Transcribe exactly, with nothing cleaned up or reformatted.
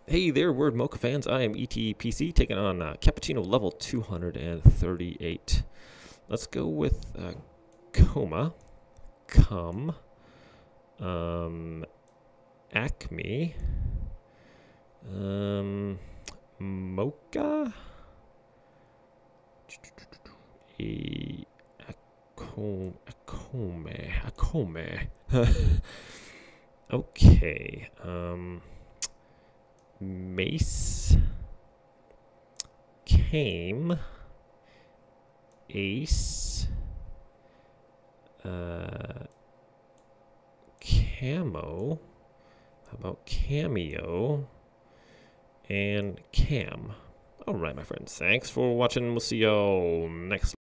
Hey there, word Mocha fans. I am E T P C taking on uh, Cappucino level two hundred thirty-eight. Let's go with uh, Coma, Come, um, Acme, um, Mocha, a Acome, Acome, Acome. Okay. Um. Mace, Came, Ace, uh, Camo, how about Cameo, and Cam. Alright, my friends, thanks for watching. We'll see y'all next